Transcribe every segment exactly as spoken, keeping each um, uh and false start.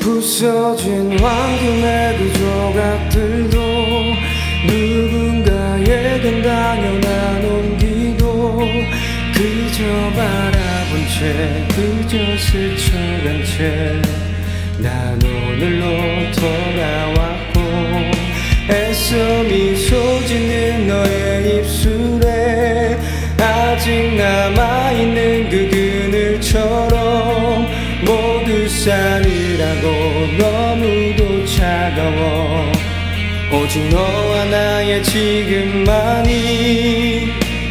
부서진 황금의 그 조각들도 누군가에겐 당연한 온기도 그저 바라본 채 그저 스쳐간 채 난 오늘로 돌아왔고 애써 미소 짓는 너의 입술에 아직 남아있는 그 그늘처럼 모두 싸늘하고 너무도 차가워 오직 너와 나의 지금만이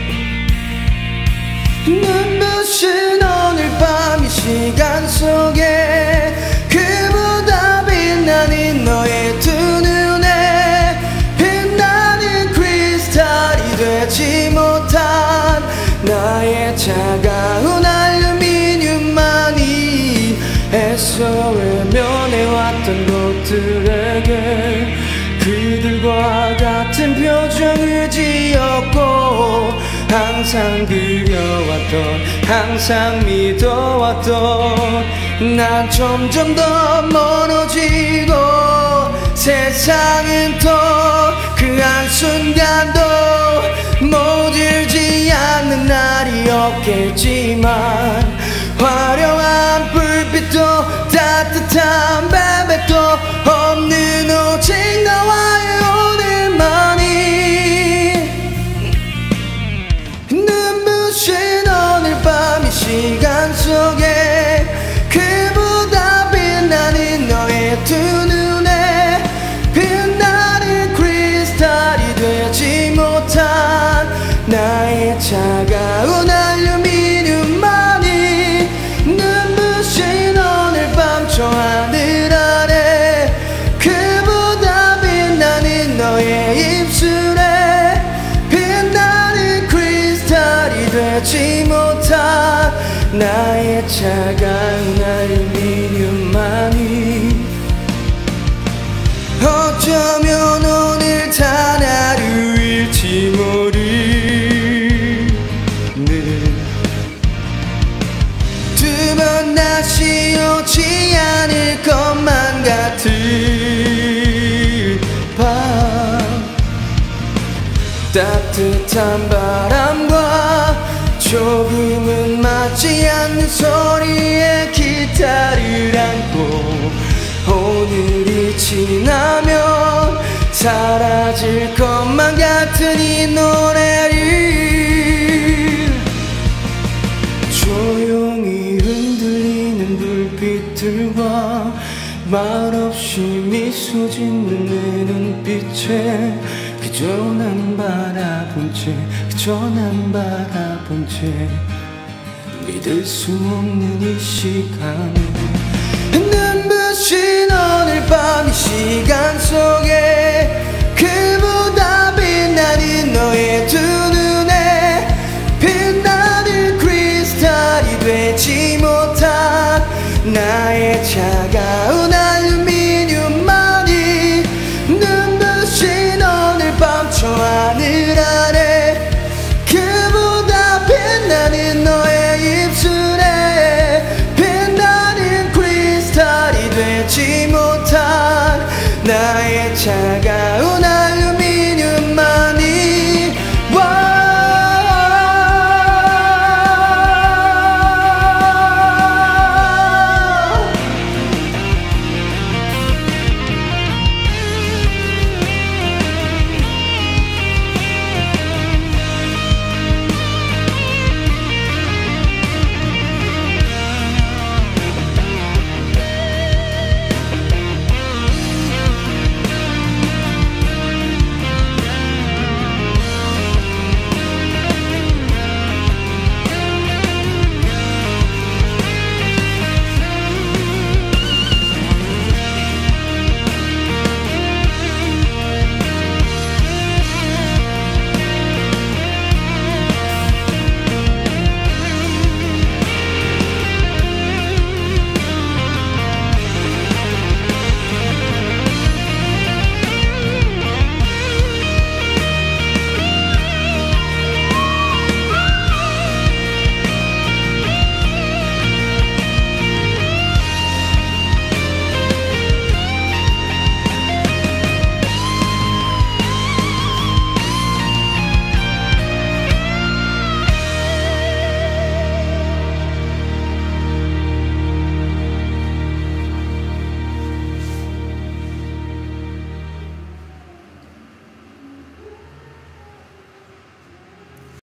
눈부신 오늘 밤 이 시간 속에 그보다 빛나는 너의 두 눈에 빛나는 크리스탈이 되지 못한 나의 차가운 알루미늄만이 애써 외면해왔던 것들에게 그들과 같은 표정을 지었고 항상 그려왔던 항상 믿어왔던 난 점점 더 멀어지고 세상은 또 그 한순간도 모질지 않는 날이 없겠지만 화려한 불빛도 따뜻한 베베도 없는 오직 나와의 오늘만이 눈부신 오늘 밤 이 시간 속에 그보다 빛나는 너의 두 눈에 빛나는 크리스탈이 되지 못한 나의 차가운 알루미늄만이 눈부신 오늘 밤 저 하늘 아래 그보다 빛나는 너의 입술에 빛나는 크리스탈이 되지 못한 나의 차가운 알루미늄만이 어쩌면 오늘 단 하루일지 모르는 두 번 다시 오지 않을 것만 같은 밤 따뜻한 바람과 조금은 맞지 않는 소리에 기타를 안고 오늘이 지나면 사라질 것만 같은 이 노래를 조용히 흔들리는 불빛들과 말없이 미소 짓는 내 눈빛에 그저 난 바라본 채 그저 난 바라본 채 믿을 수 없는 이 시간을 눈부신 오늘 밤 이 시간 속에